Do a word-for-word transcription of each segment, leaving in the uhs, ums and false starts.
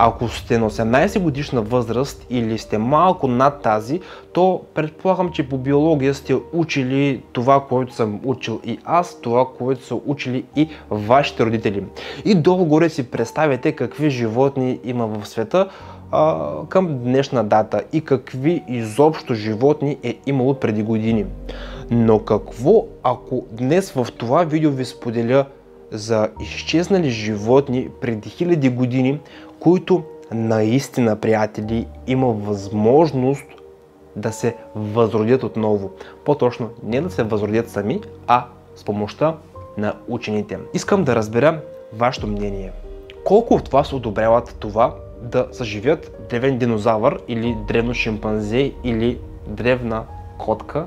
Ако сте на осемнайсет годишна възраст или сте малко над тази, то предполагам, че по биология сте учили това, което съм учил и аз, това, което са учили и вашите родители. И долу-горе си представяте какви животни има в света а, към днешна дата и какви изобщо животни е имало преди години. Но какво, ако днес в това видео ви споделя за изчезнали животни преди хиляди години, които наистина, приятели, има възможност да се възродят отново. По-точно не да се възродят сами, а с помощта на учените. Искам да разбера вашето мнение. Колко от вас одобряват това да съживят древен динозавър или древно шимпанзе или древна котка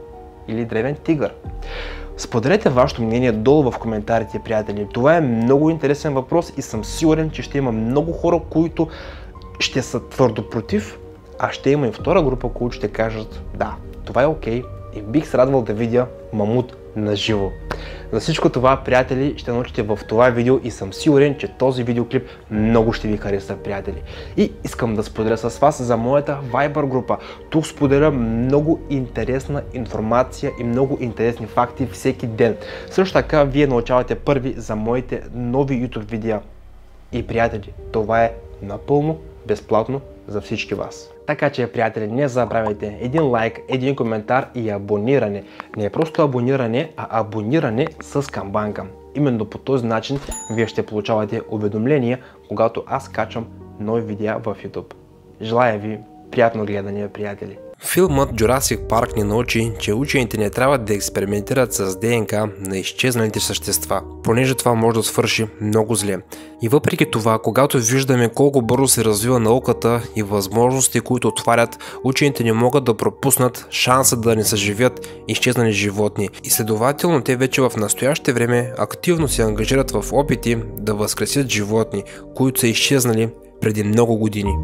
или древен тигър? Споделете вашето мнение долу в коментарите, приятели. Това е много интересен въпрос и съм сигурен, че ще има много хора, които ще са твърдо против, а ще има и втора група, които ще кажат да, това е окей и бих се радвал да видя мамут на живо. За всичко това, приятели, ще научите в това видео и съм сигурен, че този видеоклип много ще ви хареса, приятели. И искам да споделя с вас за моята Viber група. Тук споделя много интересна информация и много интересни факти всеки ден. Също така, вие научавате първи за моите нови YouTube видеа. И, приятели, това е напълно безплатно за всички вас. Така че, приятели, не забравяйте един лайк, един коментар и абониране. Не е просто абониране, а абониране с камбанка. Именно по този начин вие ще получавате уведомления, когато аз качвам нови видеа в YouTube. Желая ви приятно гледане, приятели! Филмът Jurassic Park ни научи, че учените не трябва да експериментират с ДНК на изчезналите същества, понеже това може да свърши много зле. И въпреки това, когато виждаме колко бързо се развива науката и възможности, които отварят, учените не могат да пропуснат шанса да не съживят изчезнали животни. И следователно те вече в настояще време активно се ангажират в опити да възкресят животни, които са изчезнали преди много години.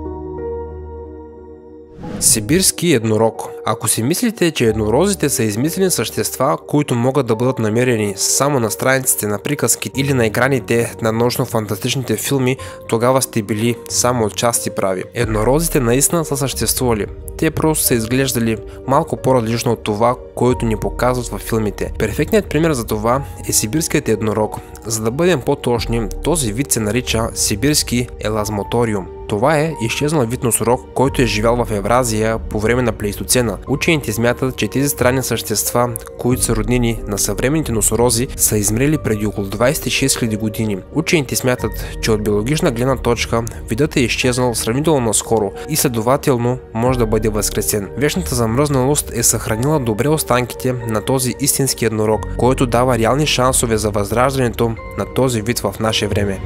Сибирски еднорог. Ако си мислите, че еднорозите са измислени същества, които могат да бъдат намерени само на страниците на приказки или на екраните на научно-фантастичните филми, тогава сте били само отчасти прави. Еднорозите наистина са съществували. Те просто са изглеждали малко по-различно от това, което ни показват във филмите. Перфектният пример за това е сибирският еднорог. За да бъдем по-точни, този вид се нарича сибирски елазмоториум. Това е изчезнал вид носорог, който е живял в Евразия по време на плейстоцена. Учените смятат, че тези странни същества, които са роднини на съвременните носорози, са измрели преди около двайсет и шест хиляди години. Учените смятат, че от биологична гледна точка видът е изчезнал сравнително наскоро и следователно може да бъде възкресен. Вечната замръзналост е съхранила добре останките на този истински еднорог, който дава реални шансове за възраждането на този вид в наше време.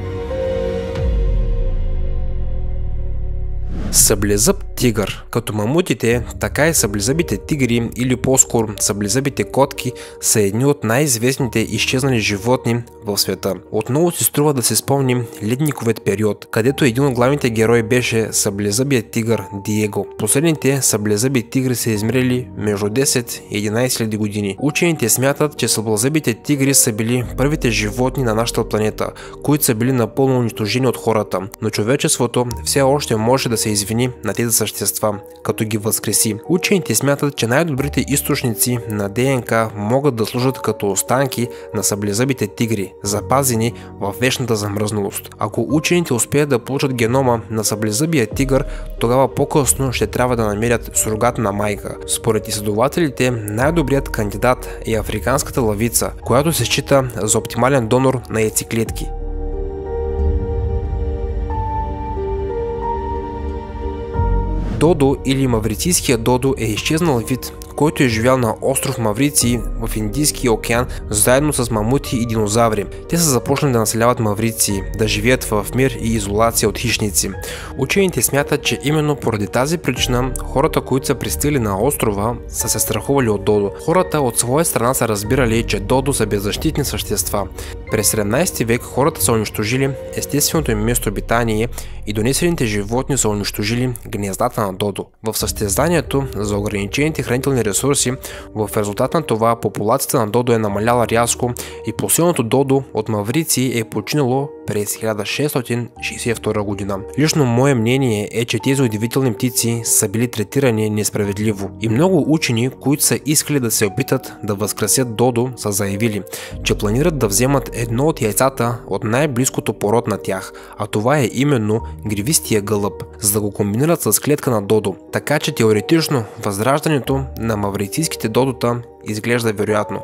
Съблезъб тигър. Като мамутите, така и съблезъбите тигри или по-скоро съблезъбите котки са едни от най-известните изчезнали животни в света. Отново си струва да се спомним ледниковият период, където един от главните герои беше съблезъбият тигър Диего. Последните съблезъби тигри са измрели между десет и единайсет хиляди години. Учените смятат, че съблезъбите тигри са били първите животни на нашата планета, които са били напълно унищожени от хората, но човечеството все още може да се извини на тези същества, като ги възкреси. Учените смятат, че най-добрите източници на ДНК могат да служат като останки на съблезъбите тигри, запазени в вечната замръзналост. Ако учените успеят да получат генома на съблезъбия тигър, тогава по-късно ще трябва да намерят сурогатна майка. Според изследователите, най-добрият кандидат е африканската лъвица, която се счита за оптимален донор на яйцеклетки. Додо или маврицийския додо е изчезнал вид, който е живял на остров Мавриций в Индийския океан заедно с мамути и динозаври. Те са започнали да населяват Мавриций, да живеят в мир и изолация от хищници. Учените смятат, че именно поради тази причина хората, които са пристигали на острова, са се страхували от додо. Хората от своя страна са разбирали, че додо са беззащитни същества. През седемнайсети век хората са унищожили естественото им местообитание и донесените животни са унищожили гнездата на додо. В състезанието за ограничените хранителни ресурси. В резултат на това популацията на додо е намаляла рязко и последното додо от маврици е починало през хиляда шестстотин шейсет и втора година. Лично мое мнение е, че тези удивителни птици са били третирани несправедливо и много учени, които са искали да се опитат да възкресят додо, са заявили, че планират да вземат едно от яйцата от най-близкото пород на тях, а това е именно гривистия гълъб, за да го комбинират с клетка на додо. Така че теоретично възраждането на маврицийските додота изглежда вероятно.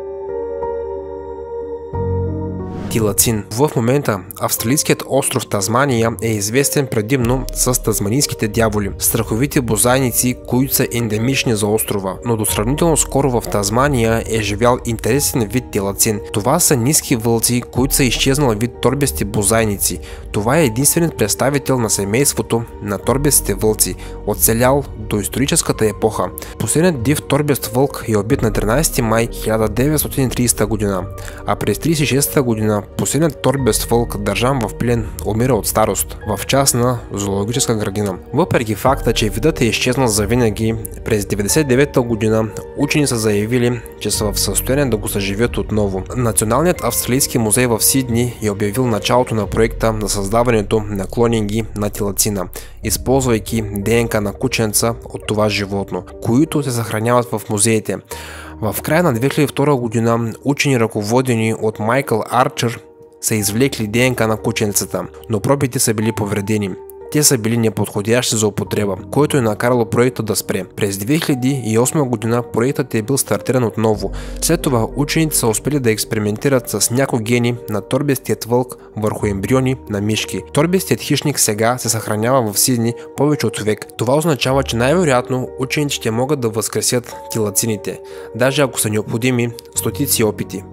Тилацин. В момента австралийският остров Тазмания е известен предимно с тазманийските дяволи, страховите бозайници, които са ендемични за острова, но до сравнително скоро в Тазмания е живял интересен вид тилацин. Това са ниски вълци, които са изчезнал вид торбести бозайници. Това е единственият представител на семейството на торбестите вълци, оцелял до историческата епоха. Последният див торбест вълк е убит на тринайсети май хиляда деветстотин и тридесета година, а през тридесет и шестата година последният торбест вълк, държан в плен, умира от старост в частна зоологическа градина. Въпреки факта, че видът е изчезнал завинаги, през деветдесет и девета година учени са заявили, че са в състояние да го съживят отново. Националният австралийски музей в Сидни е обявил началото на проекта на създаването на клонинги на тилацина, използвайки ДНК на кученца от това животно, които се съхраняват в музеите. В края на две хиляди и втора година учени, ръководени от Майкъл Арчер, са извлекли ДНК на кученцата, но пробите са били повредени. Те са били неподходящи за употреба, което е накарало проекта да спре. През две хиляди и осма година проектът е бил стартиран отново. След това учените са успели да експериментират с някои гени на торбестият вълк върху ембриони на мишки. Торбестият хищник сега се съхранява в Сидни повече от век. Това означава, че най-вероятно учените ще могат да възкресят тилацините, даже ако са необходими стотици опити.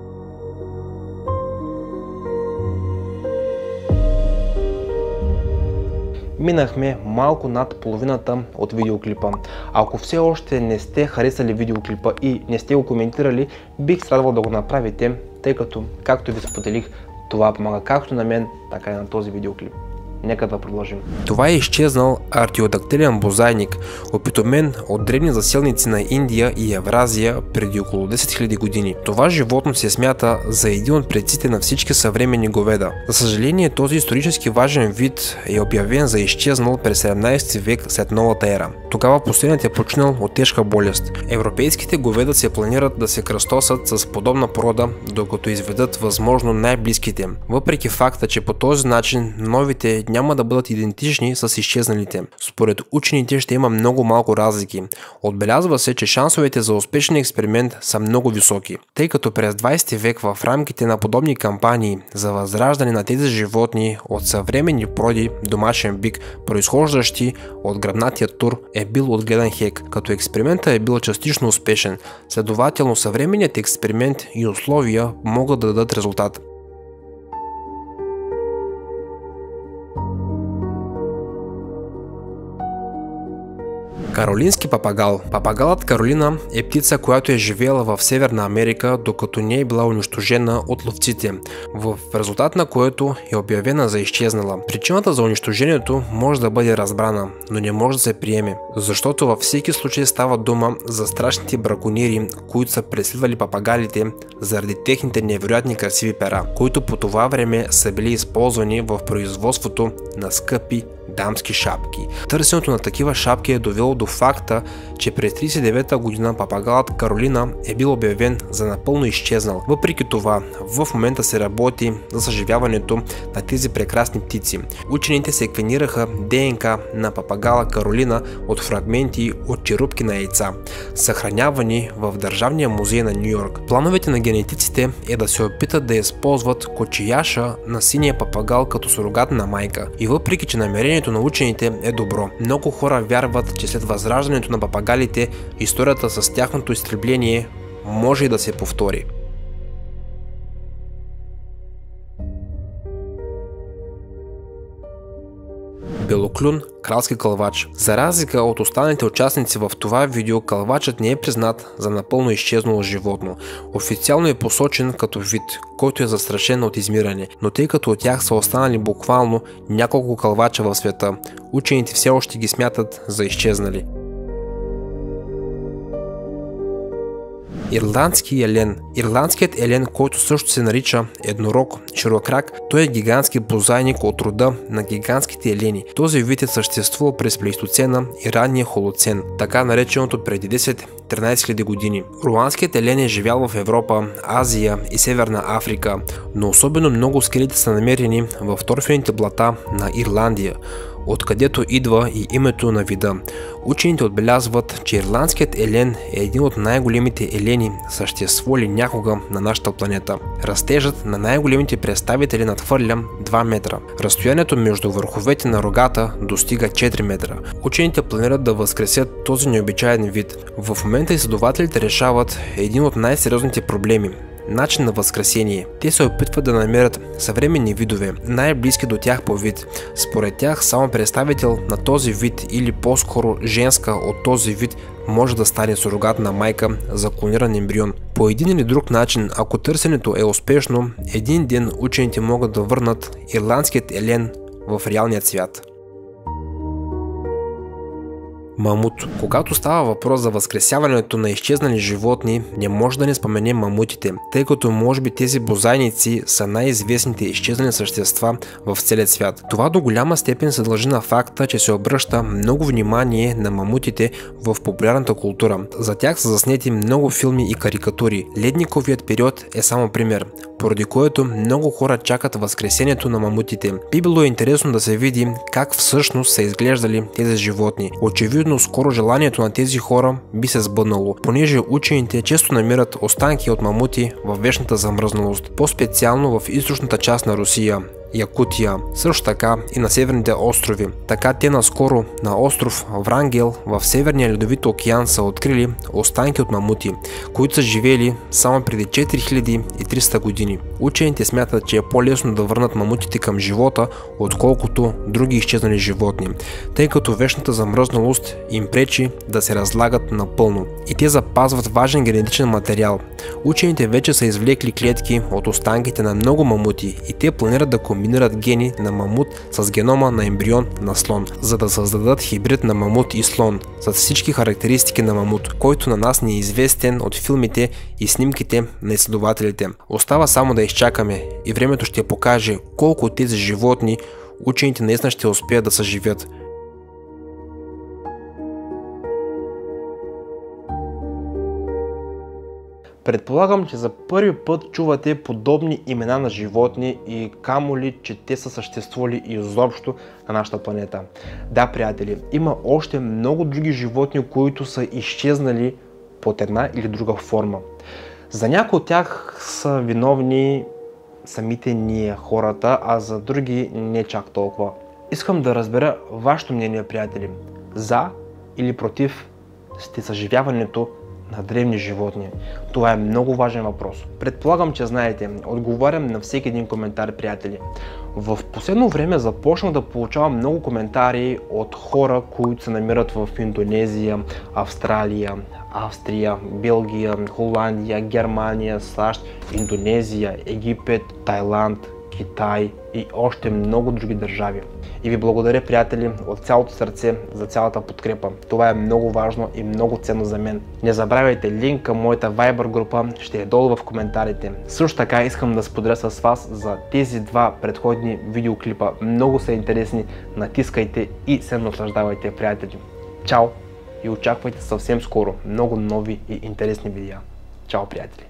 Минахме малко над половината от видеоклипа. Ако все още не сте харесали видеоклипа и не сте го коментирали, бих се радвал да го направите, тъй като, както ви споделих, това помага както на мен, така и на този видеоклип. Нека да продължим. Това е изчезнал артиодактилен бозайник, опитомен от древни заселници на Индия и Евразия преди около десет хиляди години. Това животно се смята за един от предците на всички съвременни говеда. За съжаление, този исторически важен вид е обявен за изчезнал през седемнайсети век след новата ера. Тогава последният е починал от тежка болест. Европейските говеда се планират да се кръстосат с подобна порода, докато изведат възможно най-близките, въпреки факта, че по този начин новите няма да бъдат идентични с изчезналите. Според учените ще има много малко разлики. Отбелязва се, че шансовете за успешен експеримент са много високи, тъй като през двайсети век в рамките на подобни кампании за възраждане на тези животни от съвременни породи домашен бик, произхождащи от гръбнатия тур, е бил отгледан хек, като експериментът е бил частично успешен. Следователно съвременният експеримент и условия могат да дадат резултат. Каролински папагал. Папагалът Каролина е птица, която е живеела в Северна Америка, докато не е била унищожена от ловците, в резултат на което е обявена за изчезнала. Причината за унищожението може да бъде разбрана, но не може да се приеме, защото във всеки случай става дума за страшните бракониери, които са преследвали папагалите заради техните невероятни красиви пера, които по това време са били използвани в производството на скъпи дамски шапки. Търсенето на такива шапки е довело до факта, че през тридесет и девета година папагалът Каролина е бил обявен за напълно изчезнал. Въпреки това, в момента се работи за съживяването на тези прекрасни птици. Учените секвенираха ДНК на папагала Каролина от фрагменти от черупки на яйца, съхранявани в Държавния музей на Ню Йорк. Плановете на генетиците е да се опитат да използват кочияша на синия папагал като сурогатна майка. И въпреки че намерението на учените е добро, много хора вярват, че след възраждането на папагалите, историята с тяхното изтребление може и да се повтори. Белоклюн кралски кълвач. За разлика от останалите участници в това видео, кълвачът не е признат за напълно изчезнало животно. Официално е посочен като вид, който е застрашен от измиране, но тъй като от тях са останали буквално няколко кълвача в света, учените все още ги смятат за изчезнали. Ирландски елен. Ирландският елен, който също се нарича еднорог, широкрак, той е гигантски бозайник от рода на гигантските елени. Този вид е съществувал през Плейстоцена и ранния Холоцен, така нареченото преди десет-тринайсет хиляди години. Руанският елен е живял в Европа, Азия и Северна Африка, но особено много скелети са намерени в торфените блата на Ирландия, откъдето идва и името на вида. Учените отбелязват, че ирландският елен е един от най-големите елени, съществували някога на нашата планета. Растежът на най-големите представители надхвърля два метра. Разстоянието между върховете на рогата достига четири метра. Учените планират да възкресят този необичаен вид. В момента изследователите решават един от най-сериозните проблеми – начин на възкресение. Те се опитват да намерят съвременни видове, най-близки до тях по вид. Според тях само представител на този вид или по-скоро женска от този вид може да стане сурогатна майка за клониран ембрион. По един или друг начин, ако търсенето е успешно, един ден учените могат да върнат ирландският елен в реалният свят. Мамут. Когато става въпрос за възкресяването на изчезнали животни, не може да не споменем мамутите, тъй като може би тези бозайници са най-известните изчезнали същества в целия свят. Това до голяма степен се дължи на факта, че се обръща много внимание на мамутите в популярната култура. За тях са заснети много филми и карикатури. Ледниковият период е само пример, поради което много хора чакат възкресението на мамутите. Би било интересно да се види как всъщност са изглеждали тези животни. Очевидно скоро желанието на тези хора би се сбъднало, понеже учените често намират останки от мамути в вечната замръзналост, по-специално в източната част на Русия, Якутия, също така и на северните острови. Така те наскоро на остров Врангел в Северния ледовит океан са открили останки от мамути, които са живели само преди четири хиляди и триста години. Учените смятат, че е по-лесно да върнат мамутите към живота, отколкото други изчезнали животни, тъй като вечната замръзналост им пречи да се разлагат напълно и те запазват важен генетичен материал. Учените вече са извлекли клетки от останките на много мамути и те планират да комбинират гени на мамут с генома на ембрион на слон, за да създадат хибрид на мамут и слон с всички характеристики на мамут, който на нас не е известен от филмите и снимките на изследователите. Остава само да изчакаме и времето ще покаже колко от тези животни учените наистина ще успеят да съживят. Предполагам, че за първи път чувате подобни имена на животни и камо ли, че те са съществували изобщо на нашата планета. Да, приятели, има още много други животни, които са изчезнали под една или друга форма. За някои от тях са виновни самите ние, хората, а за други не чак толкова. Искам да разбера вашето мнение, приятели. За или против сте съживяването на древни животни? Това е много важен въпрос. Предполагам, че знаете, отговарям на всеки един коментар, приятели. В последно време започнах да получавам много коментари от хора, които се намират в Индонезия, Австралия, Австрия, Белгия, Холандия, Германия, САЩ, Индонезия, Египет, Тайланд, Китай и още много други държави. И ви благодаря, приятели, от цялото сърце за цялата подкрепа. Това е много важно и много ценно за мен. Не забравяйте, линк към моята Viber група ще е долу в коментарите. Също така искам да споделя с вас за тези два предходни видеоклипа. Много са интересни, натискайте и се наслаждавайте, приятели. Чао и очаквайте съвсем скоро много нови и интересни видеа. Чао, приятели!